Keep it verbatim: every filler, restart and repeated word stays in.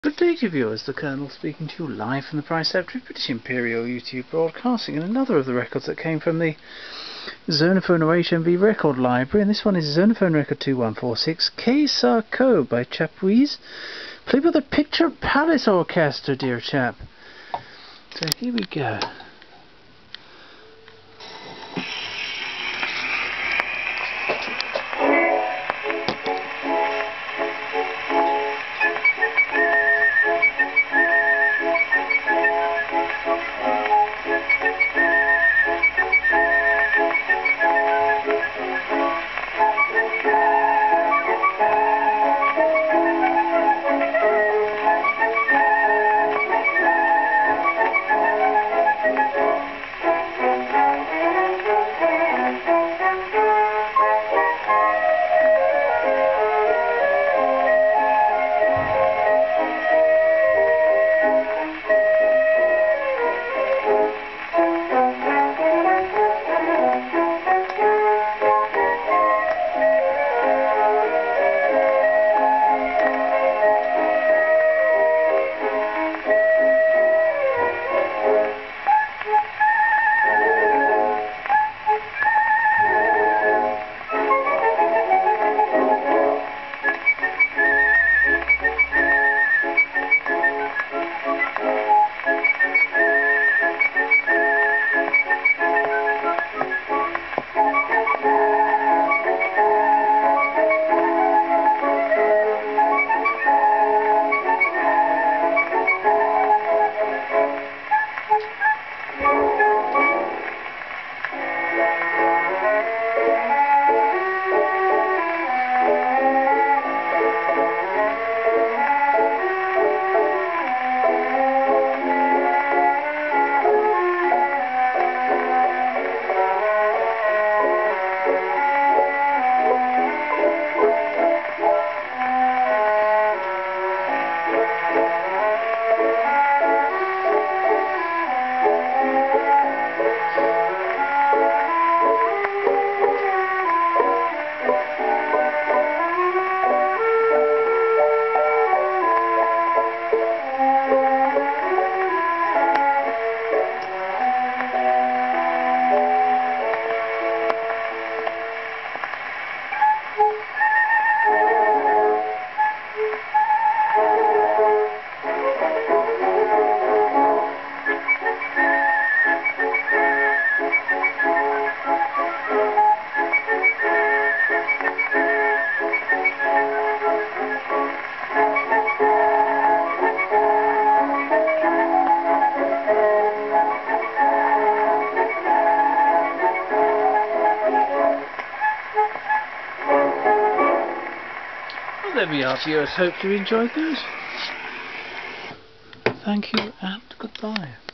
Good day to viewers, the Colonel speaking to you live from the Preceptory of British Imperial YouTube Broadcasting, and another of the records that came from the Zonophone or H M V record library, and this one is Zonophone record two one four six, K Sarko by Chapuis, played by the Picture Palace Orchestra, dear chap. So here we go. There we are, viewers. Hope you enjoyed those. Thank you and goodbye.